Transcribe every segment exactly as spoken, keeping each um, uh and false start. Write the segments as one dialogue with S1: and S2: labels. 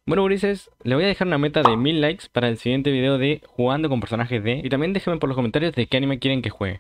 S1: Bueno, gurises, le voy a dejar una meta de mil likes para el siguiente video de jugando con personajes de... Y también déjenme por los comentarios de qué anime quieren que juegue.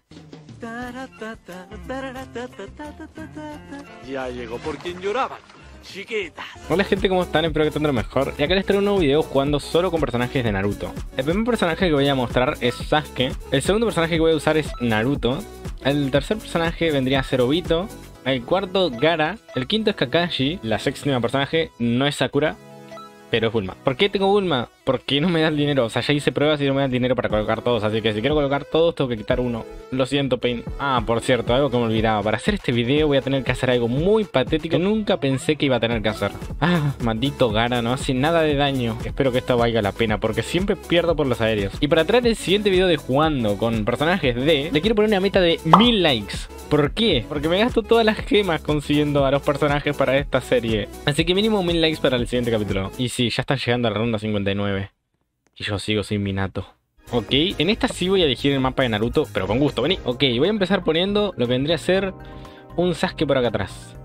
S2: Ya llegó por quien lloraban, chiquitas.
S1: Hola gente, ¿cómo están? Espero que estén de lo mejor. Y acá les traigo un nuevo video jugando solo con personajes de Naruto. El primer personaje que voy a mostrar es Sasuke. El segundo personaje que voy a usar es Naruto. El tercer personaje vendría a ser Obito. El cuarto, Gaara. El quinto es Kakashi. La séptima personaje no es Sakura, pero es Bulma. ¿Por qué tengo Bulma? Porque no me da el dinero. O sea, ya hice pruebas y no me da el dinero para colocar todos. Así que si quiero colocar todos, tengo que quitar uno. Lo siento, Pain. Ah, por cierto, algo que me olvidaba. Para hacer este video voy a tener que hacer algo muy patético que nunca pensé que iba a tener que hacer. Ah, maldito Gaara, no hace nada de daño. Espero que esto valga la pena, porque siempre pierdo por los aéreos. Y para traer el siguiente video de jugando con personajes de... Le quiero poner una meta de mil likes. ¿Por qué? Porque me gasto todas las gemas consiguiendo a los personajes para esta serie. Así que mínimo mil likes para el siguiente capítulo. Y sí, ya están llegando a la ronda cincuenta y nueve. Y yo sigo sin Minato. Ok, en esta sí voy a elegir el mapa de Naruto, pero con gusto, vení. Ok, voy a empezar poniendo lo que vendría a ser un Sasuke por acá atrás.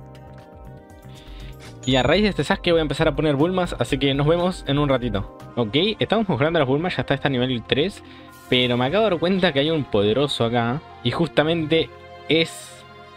S1: Y a raíz de este Sasuke voy a empezar a poner Bulmas, así que nos vemos en un ratito. Ok, estamos mejorando las Bulmas, ya está esta nivel tres. Pero me acabo de dar cuenta que hay un poderoso acá. Y justamente es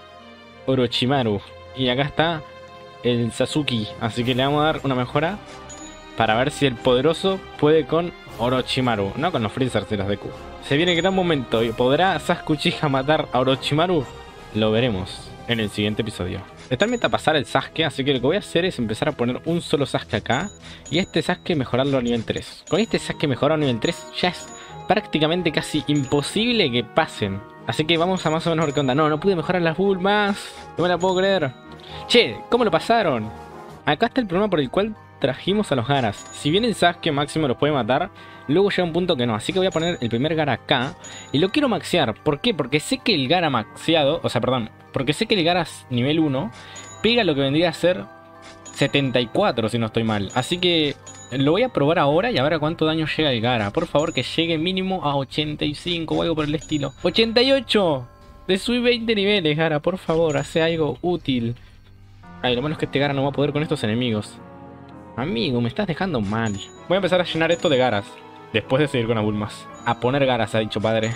S1: Orochimaru. Y acá está el Sasuke, así que le vamos a dar una mejora para ver si el poderoso puede con Orochimaru, no con los Freezers y los Deku. Se viene el gran momento. ¿Y podrá Sasuke Uchiha matar a Orochimaru? Lo veremos en el siguiente episodio. Está en meta pasar el Sasuke, así que lo que voy a hacer es empezar a poner un solo Sasuke acá. Y este Sasuke mejorarlo a nivel tres. Con este Sasuke mejorado a nivel tres ya es prácticamente casi imposible que pasen. Así que vamos a más o menos ver qué onda. No, no pude mejorar las Bulmas. No me la puedo creer. Che, ¿cómo lo pasaron? Acá está el problema por el cual trajimos a los Gaaras. Si bien el Sasuke máximo los puede matar, luego llega un punto que no. Así que voy a poner el primer Gaara acá. Y lo quiero maxear. ¿Por qué? Porque sé que el Gaara maxeado... O sea, perdón. Porque sé que el Gaara nivel uno pega lo que vendría a ser setenta y cuatro, si no estoy mal. Así que lo voy a probar ahora y a ver a cuánto daño llega el Gaara. Por favor, que llegue mínimo a ochenta y cinco o algo por el estilo. ¡ochenta y ocho! Le subí veinte niveles, Gaara. Por favor, hace algo útil. Ay, lo malo es que este Gaara no va a poder con estos enemigos. Amigo, me estás dejando mal. Voy a empezar a llenar esto de Gaaras. Después de seguir con Abulmas. A poner Gaaras, ha dicho padre.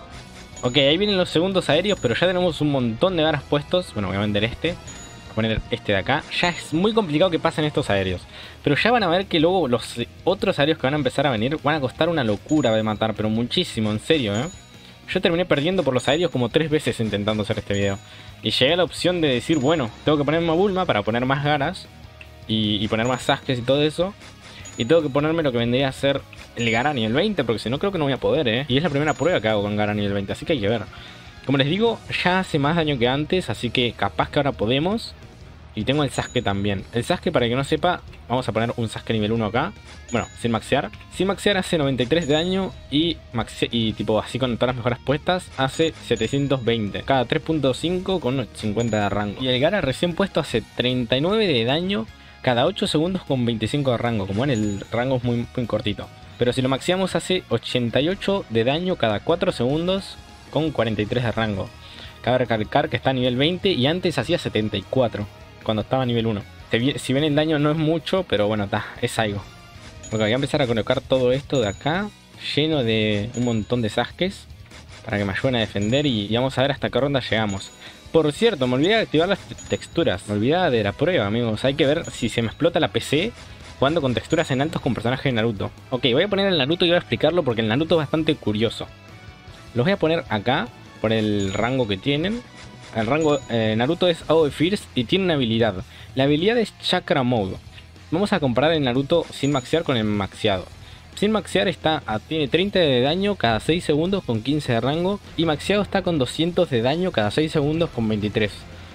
S1: Ok, ahí vienen los segundos aéreos, pero ya tenemos un montón de Gaaras puestos. Bueno, voy a vender este. Voy a poner este de acá. Ya es muy complicado que pasen estos aéreos. Pero ya van a ver que luego los otros aéreos que van a empezar a venir van a costar una locura de matar. Pero muchísimo, en serio, ¿eh? Yo terminé perdiendo por los aéreos como tres veces intentando hacer este video. Y llegué a la opción de decir, bueno, tengo que ponerme a Bulma para poner más Gaaras. Y, y poner más Sasukes y todo eso. Y tengo que ponerme lo que vendría a ser el Gaara nivel veinte, porque si no creo que no voy a poder, ¿eh? Y es la primera prueba que hago con Gaara nivel veinte, así que hay que ver. Como les digo, ya hace más daño que antes, así que capaz que ahora podemos. Y tengo el Sasuke también. El Sasuke, para el que no sepa, vamos a poner un Sasuke nivel uno acá. Bueno, sin maxear. Sin maxear hace noventa y tres de daño y, maxe y tipo así con todas las mejoras puestas hace setecientos veinte. Cada tres punto cinco con cincuenta de rango. Y el Gaara recién puesto hace treinta y nueve de daño cada ocho segundos con veinticinco de rango. Como ven, el rango es muy, muy cortito. Pero si lo maxiamos hace ochenta y ocho de daño cada cuatro segundos con cuarenta y tres de rango. Cabe recalcar que está a nivel veinte y antes hacía setenta y cuatro cuando estaba a nivel uno. Si ven el daño no es mucho, pero bueno, está, es algo. Ok, voy a empezar a colocar todo esto de acá, lleno de un montón de Sasukes, para que me ayuden a defender y, y vamos a ver hasta qué ronda llegamos. Por cierto, me olvidé de activar las texturas. Me olvidaba de la prueba, amigos. Hay que ver si se me explota la P C jugando con texturas en altos con personajes de Naruto. Ok, voy a poner el Naruto y voy a explicarlo porque el Naruto es bastante curioso. Los voy a poner acá por el rango que tienen. El rango eh, Naruto es A O E First y tiene una habilidad. La habilidad es Chakra Mode. Vamos a comparar el Naruto sin maxear con el maxeado. Sin maxear está a, tiene treinta de daño cada seis segundos con quince de rango. Y maxeado está con doscientos de daño cada seis segundos con veintitrés.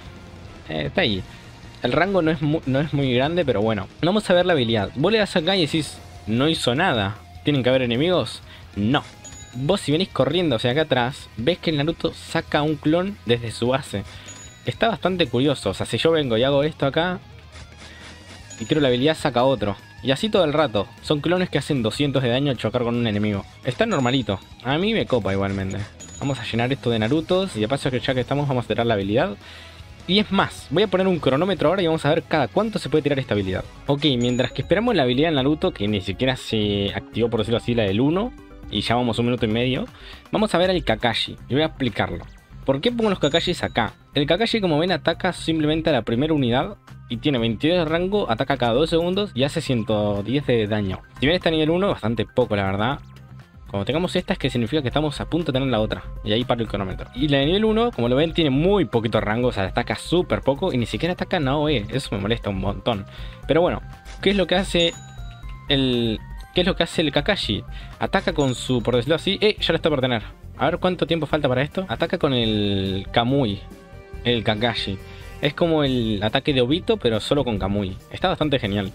S1: Eh, está ahí. El rango no es, mu no es muy grande, pero bueno. Vamos a ver la habilidad. Vos le das acá y decís, no hizo nada. ¿Tienen que haber enemigos? No. Vos si venís corriendo hacia acá atrás, ves que el Naruto saca un clon desde su base. Está bastante curioso. O sea, si yo vengo y hago esto acá y tiro la habilidad, saca otro. Y así todo el rato. Son clones que hacen doscientos de daño al chocar con un enemigo. Está normalito. A mí me copa igualmente. Vamos a llenar esto de Narutos. Y de paso que ya que estamos vamos a tirar la habilidad. Y es más, voy a poner un cronómetro ahora y vamos a ver cada cuánto se puede tirar esta habilidad. Ok, mientras que esperamos la habilidad de Naruto, que ni siquiera se activó, por decirlo así, la del uno, y ya vamos un minuto y medio, vamos a ver al Kakashi, y voy a explicarlo. ¿Por qué pongo los Kakashis acá? El Kakashi, como ven, ataca simplemente a la primera unidad, y tiene veintidós de rango, ataca cada dos segundos y hace ciento diez de daño. Si bien está a nivel uno, bastante poco la verdad. Cuando tengamos esta es que significa que estamos a punto de tener la otra. Y ahí para el cronómetro. Y la de nivel uno, como lo ven, tiene muy poquito rango. O sea, ataca súper poco. Y ni siquiera ataca Naoe. Eso me molesta un montón. Pero bueno, ¿qué es lo que hace el... ¿Qué es lo que hace el Kakashi? Ataca con su, por decirlo así... ¡Eh! Ya lo está por tener. A ver cuánto tiempo falta para esto. Ataca con el Kamui. El Kakashi. Es como el ataque de Obito, pero solo con Kamui. Está bastante genial.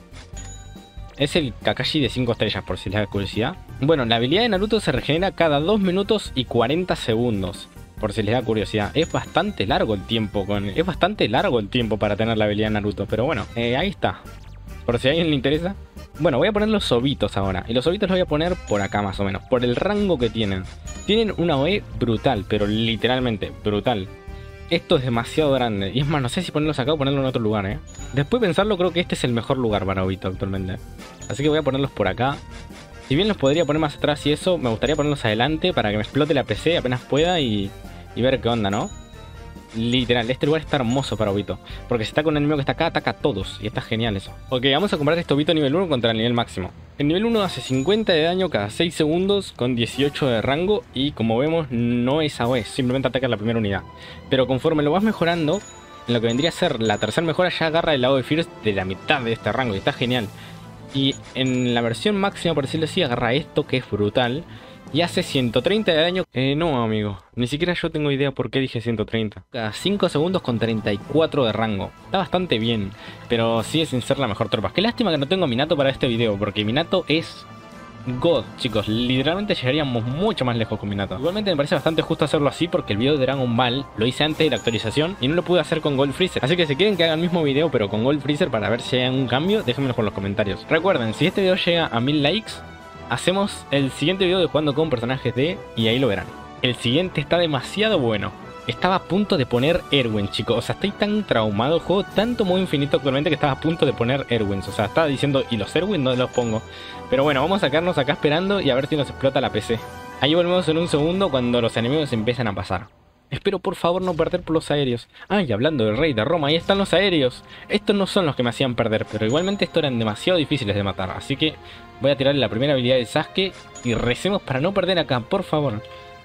S1: Es el Kakashi de cinco estrellas, por si les da curiosidad. Bueno, la habilidad de Naruto se regenera cada dos minutos y cuarenta segundos. Por si les da curiosidad. Es bastante largo el tiempo. Con... Es bastante largo el tiempo para tener la habilidad de Naruto. Pero bueno, eh, ahí está. Por si a alguien le interesa. Bueno, voy a poner los obitos ahora. Y los obitos los voy a poner por acá más o menos. Por el rango que tienen. Tienen una O E brutal, pero literalmente brutal. Esto es demasiado grande. Y es más, no sé si ponerlos acá o ponerlo en otro lugar, ¿eh? Después de pensarlo, creo que este es el mejor lugar para Obito actualmente. Así que voy a ponerlos por acá. Si bien los podría poner más atrás y eso, me gustaría ponerlos adelante para que me explote la P C apenas pueda y, y ver qué onda, ¿no? Literal, este lugar está hermoso para Obito. Porque si está con un enemigo que está acá, ataca a todos. Y está genial eso. Ok, vamos a comparar este Obito nivel uno contra el nivel máximo. El nivel uno hace cincuenta de daño cada seis segundos con dieciocho de rango. Y como vemos, no es A O E, simplemente ataca a la primera unidad. Pero conforme lo vas mejorando, en lo que vendría a ser la tercera mejora, ya agarra el lado de Fierce de la mitad de este rango. Y está genial. Y en la versión máxima, por decirlo así, agarra esto que es brutal. Y hace ciento treinta de daño. Eh, no, amigo. Ni siquiera yo tengo idea por qué dije ciento treinta. Cada cinco segundos con treinta y cuatro de rango. Está bastante bien. Pero sigue sin ser la mejor tropa. Qué lástima que no tengo Minato para este video. Porque Minato es God, chicos. Literalmente llegaríamos mucho más lejos con Minato. Igualmente me parece bastante justo hacerlo así. Porque el video de Dragon Ball lo hice antes de la actualización. Y no lo pude hacer con Gold Freezer. Así que si quieren que haga el mismo video pero con Gold Freezer para ver si hay algún cambio, déjenmelo por los comentarios. Recuerden, si este video llega a mil likes, hacemos el siguiente video de jugando con personajes de... Y ahí lo verán. El siguiente está demasiado bueno. Estaba a punto de poner Erwin, chicos. O sea, estoy tan traumado. Juego tanto modo infinito actualmente que estaba a punto de poner Erwin. O sea, estaba diciendo, ¿y los Erwin no los pongo? Pero bueno, vamos a quedarnos acá esperando y a ver si nos explota la P C. Ahí volvemos en un segundo cuando los enemigos empiezan a pasar. Espero por favor no perder por los aéreos. Ah, y hablando del rey de Roma, ahí están los aéreos. Estos no son los que me hacían perder, pero igualmente estos eran demasiado difíciles de matar. Así que voy a tirarle la primera habilidad de Sasuke y recemos para no perder acá, por favor.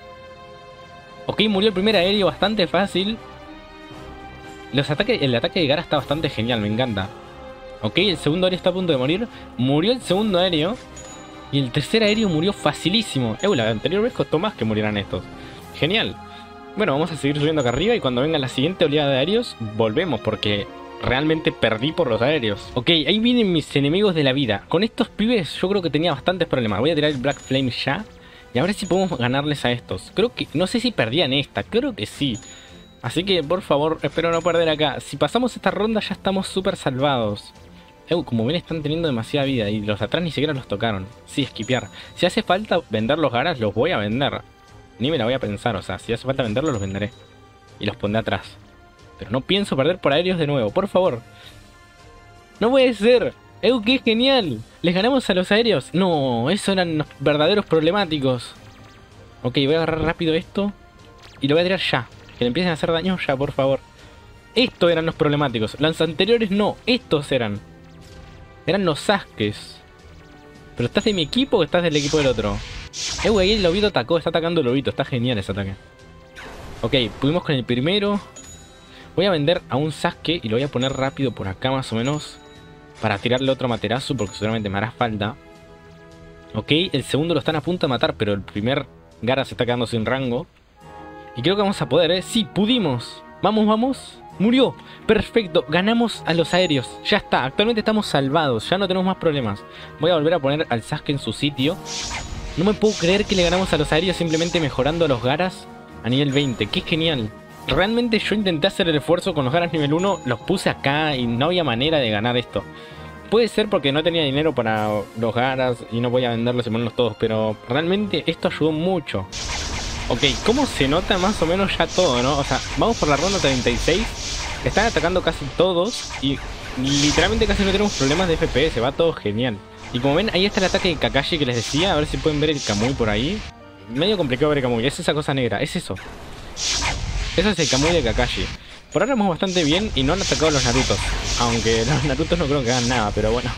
S1: Ok, murió el primer aéreo bastante fácil. Los ataques, el ataque de Gaara está bastante genial, me encanta. Ok, el segundo aéreo está a punto de morir. Murió el segundo aéreo. Y el tercer aéreo murió facilísimo. Eh, la anterior vez costó más que murieran estos. Genial. Bueno, vamos a seguir subiendo acá arriba y cuando venga la siguiente oleada de aéreos, volvemos porque realmente perdí por los aéreos. Ok, ahí vienen mis enemigos de la vida. Con estos pibes yo creo que tenía bastantes problemas. Voy a tirar el Black Flame ya y a ver si podemos ganarles a estos. Creo que, no sé si perdían esta, creo que sí. Así que por favor, espero no perder acá. Si pasamos esta ronda ya estamos súper salvados. Eh, como ven están teniendo demasiada vida y los de atrás ni siquiera los tocaron. Sí, esquipear. Si hace falta vender los Gaaras, los voy a vender. Ni me la voy a pensar, o sea, si hace falta venderlos, los venderé. Y los pondré atrás. Pero no pienso perder por aéreos de nuevo, por favor. ¡No puede ser! ¡Ew, qué genial! ¿Les ganamos a los aéreos? No, esos eran los verdaderos problemáticos. Ok, voy a agarrar rápido esto. Y lo voy a tirar ya. Que le empiecen a hacer daño ya, por favor. Estos eran los problemáticos. Los anteriores no, estos eran. Eran los Sasukes. ¿Pero estás de mi equipo o estás del equipo del otro? Eh, güey, el lobito atacó, está atacando el lobito, está genial ese ataque. Ok, pudimos con el primero. Voy a vender a un Sasuke y lo voy a poner rápido por acá más o menos. Para tirarle otro Materazo porque seguramente me hará falta. Ok, el segundo lo están a punto de matar, pero el primer Gaara se está quedando sin rango. Y creo que vamos a poder, ¿eh? Sí, pudimos. Vamos, vamos. Murió. Perfecto, ganamos a los aéreos. Ya está, actualmente estamos salvados, ya no tenemos más problemas. Voy a volver a poner al Sasuke en su sitio. No me puedo creer que le ganamos a los aéreos simplemente mejorando a los Gaaras a nivel veinte. ¡Qué genial! Realmente yo intenté hacer el esfuerzo con los Gaaras nivel uno, los puse acá y no había manera de ganar esto. Puede ser porque no tenía dinero para los Gaaras y no voy a venderlos y ponerlos todos, pero realmente esto ayudó mucho. Ok, ¿cómo se nota más o menos ya todo, no? O sea, vamos por la ronda treinta y seis Están atacando casi todos y literalmente casi no tenemos problemas de F P S, va todo genial. Y como ven, ahí está el ataque de Kakashi que les decía, a ver si pueden ver el Kamui por ahí. Medio complicado ver el Kamui, es esa cosa negra, es eso. Eso es el Kamui de Kakashi. Por ahora vamos bastante bien y no han atacado a los Narutos. Aunque los Narutos no creo que hagan nada, pero bueno.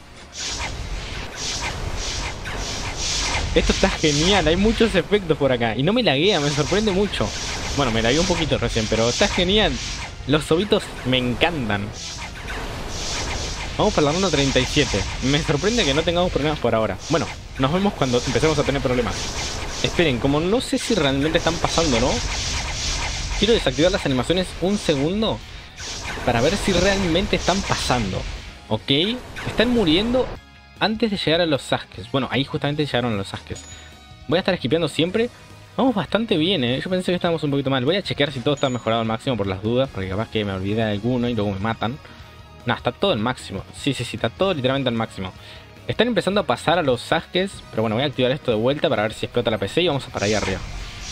S1: Esto está genial, hay muchos efectos por acá. Y no me laguea, me sorprende mucho. Bueno, me lagué un poquito recién, pero está genial. Los sobitos me encantan. Vamos para la ronda treinta y siete. Me sorprende que no tengamos problemas por ahora. Bueno, nos vemos cuando empecemos a tener problemas. Esperen, como no sé si realmente están pasando, ¿no? Quiero desactivar las animaciones un segundo para ver si realmente están pasando. ¿Ok? Están muriendo antes de llegar a los Sasuke. Bueno, ahí justamente llegaron a los Sasuke. Voy a estar esquipeando siempre. Vamos bastante bien, ¿eh? Yo pensé que estábamos un poquito mal. Voy a chequear si todo está mejorado al máximo por las dudas, porque capaz que me olvidé de alguno y luego me matan. No, está todo al máximo. Sí, sí, sí, está todo literalmente al máximo. Están empezando a pasar a los Sasuke, pero bueno, voy a activar esto de vuelta para ver si explota la P C y vamos para ahí arriba.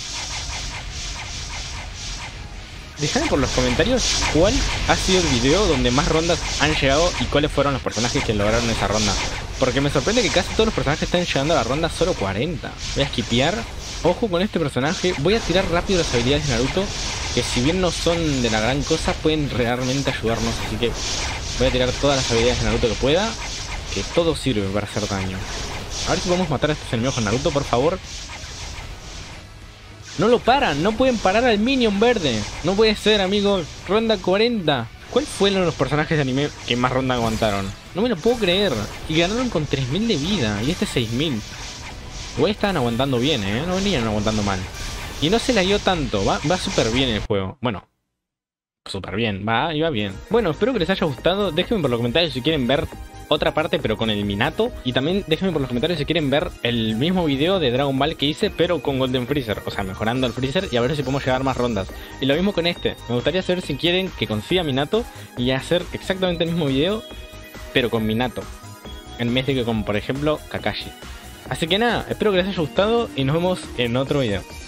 S1: Dejadme por los comentarios cuál ha sido el video donde más rondas han llegado y cuáles fueron los personajes que lograron esa ronda. Porque me sorprende que casi todos los personajes están llegando a la ronda solo cuarenta. Voy a skipear. Ojo con este personaje. Voy a tirar rápido las habilidades de Naruto, que si bien no son de la gran cosa, pueden realmente ayudarnos. Así que voy a tirar todas las habilidades de Naruto que pueda, que todo sirve para hacer daño. A ver si podemos matar a estos enemigos con Naruto, por favor. No lo paran, no pueden parar al Minion verde. No puede ser, amigos. Ronda cuarenta. ¿Cuál fueron los personajes de anime que más ronda aguantaron? No me lo puedo creer. Y ganaron con tres mil de vida. Y este seis mil. Igual estaban aguantando bien, ¿eh? No venían aguantando mal. Y no se la dio tanto. Va, va súper bien el juego. Bueno. Súper bien. Va, y va bien. Bueno, espero que les haya gustado. Déjenme por los comentarios si quieren ver otra parte, pero con el Minato. Y también déjenme por los comentarios si quieren ver el mismo video de Dragon Ball que hice, pero con Golden Freezer. O sea, mejorando el Freezer y a ver si podemos llegar más rondas. Y lo mismo con este. Me gustaría saber si quieren que consiga Minato y hacer exactamente el mismo video, pero con Minato, en vez de que con, por ejemplo, Kakashi. Así que nada, espero que les haya gustado y nos vemos en otro video.